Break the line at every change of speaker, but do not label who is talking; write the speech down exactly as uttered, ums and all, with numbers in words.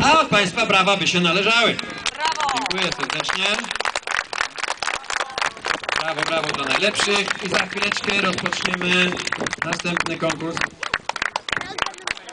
A od Państwa brawa by się należały.
Brawo!
Dziękuję serdecznie. Brawo, brawo dla najlepszych. I za chwileczkę rozpoczniemy następny konkurs.